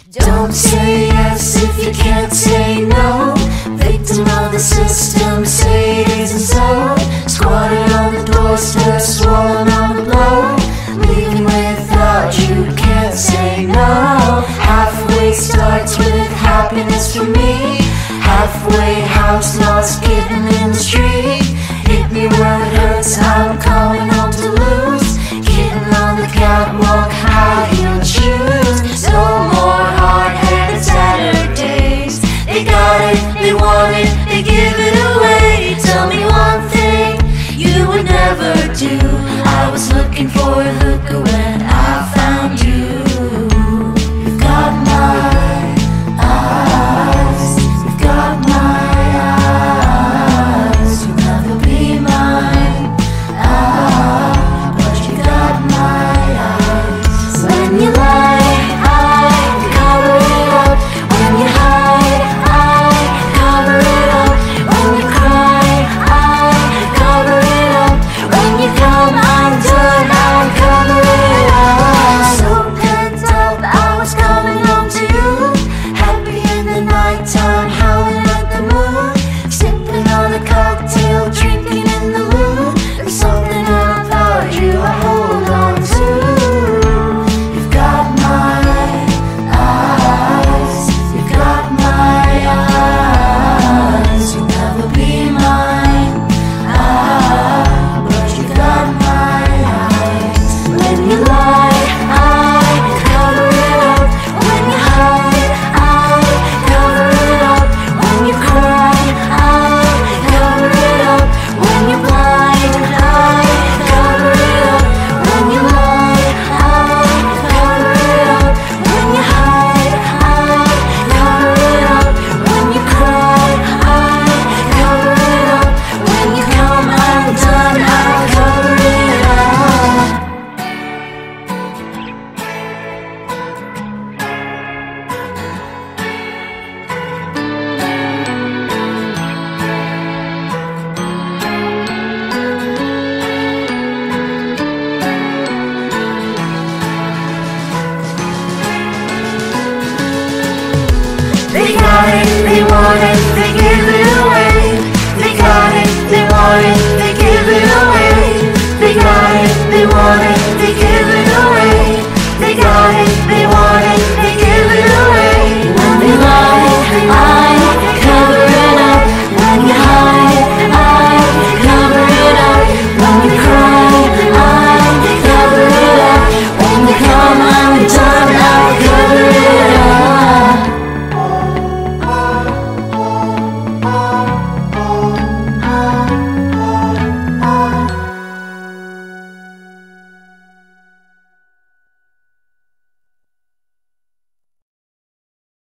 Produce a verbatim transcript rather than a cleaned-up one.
Don't say yes if you can't say no. Victim of the system, say it isn't so. Squatted on the doorstep, swollen on the blow. Leaving without you, can't say no. Halfway starts with happiness for me. Halfway house lost, getting in the street. Hit me where it hurts, I'm coming home to lose. Getting on the catwalk, high-heeled shoes. No more hard-headed Saturdays. They got it, they want it, they give it away. Tell me one thing you would never do. I was looking for a hooker when I found you. You've got my eyes, you've got my eyes. You'll never be mine, ah, but you got my eyes. When you lie